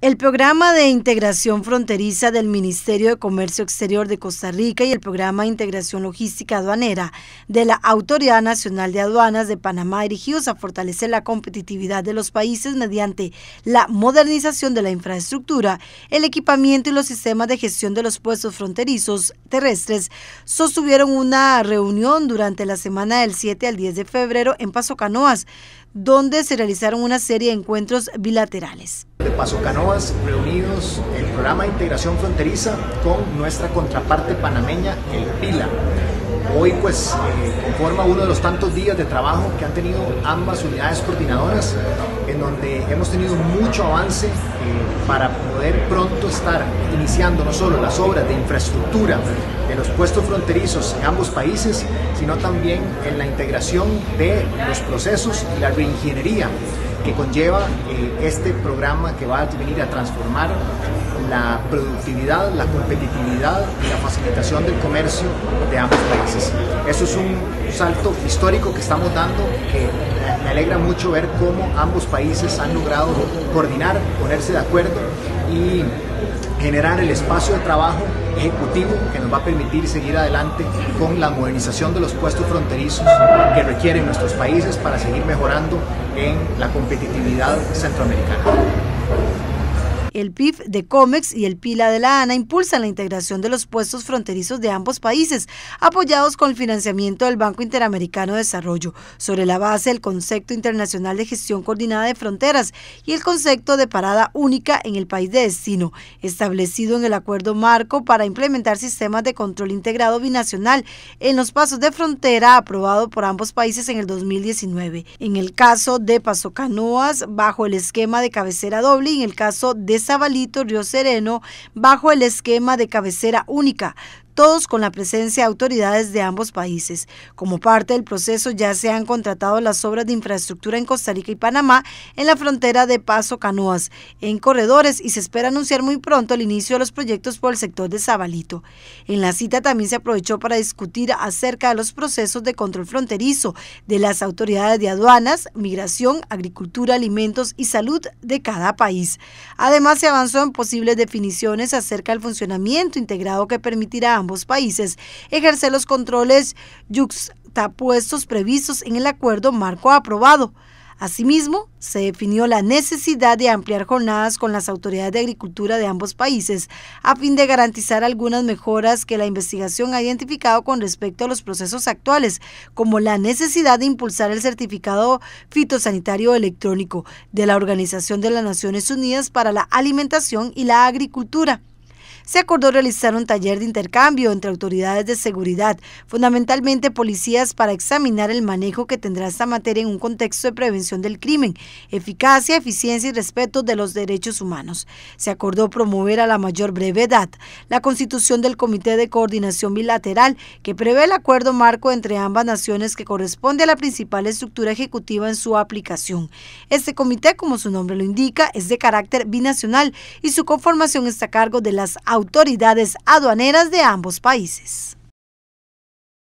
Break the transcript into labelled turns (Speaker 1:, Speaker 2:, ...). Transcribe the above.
Speaker 1: El Programa de Integración Fronteriza del Ministerio de Comercio Exterior de Costa Rica y el Programa de Integración Logística Aduanera de la Autoridad Nacional de Aduanas de Panamá, dirigidos a fortalecer la competitividad de los países mediante la modernización de la infraestructura, el equipamiento y los sistemas de gestión de los puestos fronterizos terrestres, sostuvieron una reunión durante la semana del 7 al 10 de febrero en Paso Canoas, donde se realizaron una serie de encuentros bilaterales.
Speaker 2: De Paso Canoas, reunidos el Programa de Integración Fronteriza con nuestra contraparte panameña, el PILA. Hoy conforma uno de los tantos días de trabajo que han tenido ambas unidades coordinadoras, en donde hemos tenido mucho avance para poder pronto estar iniciando no solo las obras de infraestructura de los puestos fronterizos en ambos países, sino también en la integración de los procesos y la reingeniería que conlleva este programa, que va a venir a transformar la productividad, la competitividad y la facilitación del comercio de ambos países. Eso es un salto histórico que estamos dando, que me alegra mucho ver cómo ambos países han logrado coordinar, ponerse de acuerdo y generar el espacio de trabajo ejecutivo que nos va a permitir seguir adelante con la modernización de los puestos fronterizos que requieren nuestros países para seguir mejorando en la competitividad centroamericana.
Speaker 1: El PIF de COMEX y el PILA de la ANA impulsan la integración de los puestos fronterizos de ambos países, apoyados con el financiamiento del Banco Interamericano de Desarrollo, sobre la base del Concepto Internacional de Gestión Coordinada de Fronteras y el concepto de parada única en el país de destino, establecido en el Acuerdo Marco para implementar sistemas de control integrado binacional en los pasos de frontera, aprobado por ambos países en el 2019. En el caso de Paso Canoas, bajo el esquema de cabecera doble, y en el caso de Sabalito, Río Sereno, bajo el esquema de cabecera única, todos con la presencia de autoridades de ambos países. Como parte del proceso ya se han contratado las obras de infraestructura en Costa Rica y Panamá en la frontera de Paso Canoas, en corredores, y se espera anunciar muy pronto el inicio de los proyectos por el sector de Sabalito. En la cita también se aprovechó para discutir acerca de los procesos de control fronterizo de las autoridades de aduanas, migración, agricultura, alimentos y salud de cada país. Además, se avanzó en posibles definiciones acerca del funcionamiento integrado que permitirá a ambos países ejercer los controles yuxtapuestos previstos en el acuerdo marco aprobado. Asimismo, se definió la necesidad de ampliar jornadas con las autoridades de agricultura de ambos países a fin de garantizar algunas mejoras que la investigación ha identificado con respecto a los procesos actuales, como la necesidad de impulsar el certificado fitosanitario electrónico de la Organización de las Naciones Unidas para la Alimentación y la Agricultura. Se acordó realizar un taller de intercambio entre autoridades de seguridad, fundamentalmente policías, para examinar el manejo que tendrá esta materia en un contexto de prevención del crimen, eficacia, eficiencia y respeto de los derechos humanos. Se acordó promover a la mayor brevedad la constitución del Comité de Coordinación Bilateral, que prevé el acuerdo marco entre ambas naciones, que corresponde a la principal estructura ejecutiva en su aplicación. Este comité, como su nombre lo indica, es de carácter binacional y su conformación está a cargo de las autoridades aduaneras de ambos países.